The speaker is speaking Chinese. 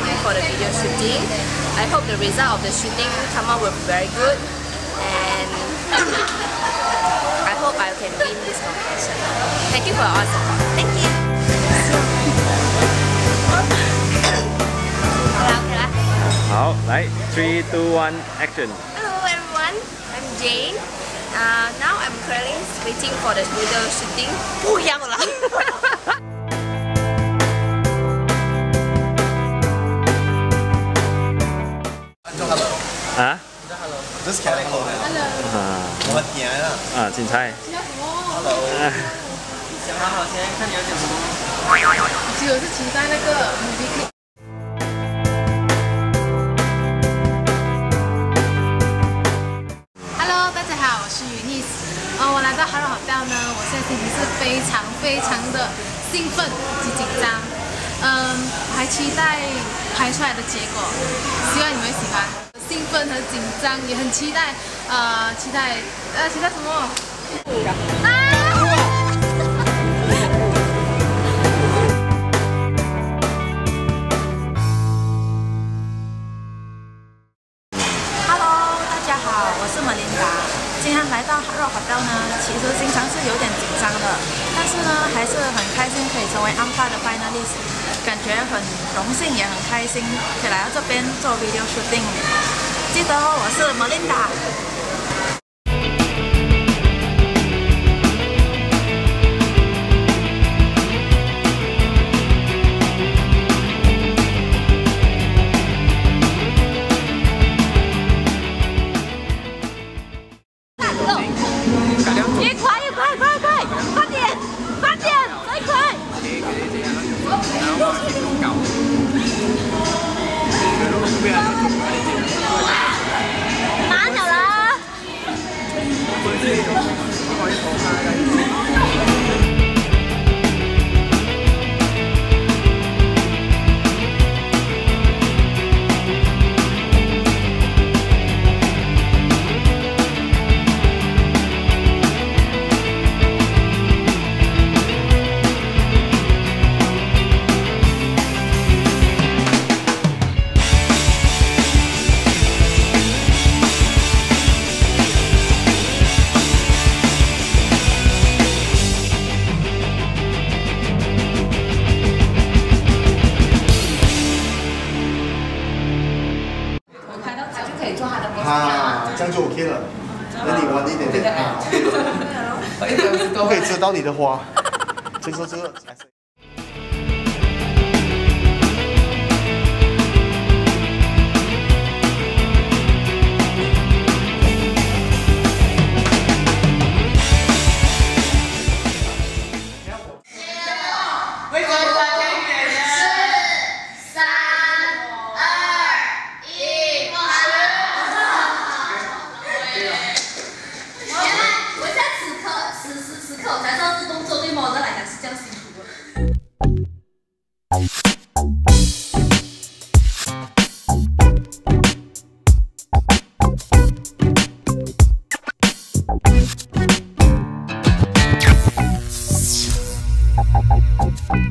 waiting for the video shooting. I hope the result of the shooting come out will be very good, and I hope I can win this competition. Thank you for all support. Thank you. 好，来，3, 2, 1, action. Hello everyone, I'm Jane. Now I'm currently waiting for the video shooting. 不要了。 啊？ 这是开了口的。 啊。 我天啊！ 啊，芹菜。 Hello。讲好好，先看你要讲什么。 只有是芹菜那个movie。 我是Eunice，我来到Hard Rock Hotel呢，我现在心情是非常的兴奋以及紧张，我还期待拍出来的结果，希望你们会喜欢。兴奋和紧张，也很期待，期待什么？ Hello， 大家好，我是Melinda。 今天来到Hard Rock Hotel呢，其实经常是有点紧张的，但是呢，还是很开心可以成为AMPA的 finalist， 感觉很荣幸也很开心，可以来到这边做 video shooting。记得哦，我是Melinda。 这样就 OK 了。那你晚一点点啊，不可以遮到你的花。这个这个。 我才知道这动作对模特来讲是这样辛苦的。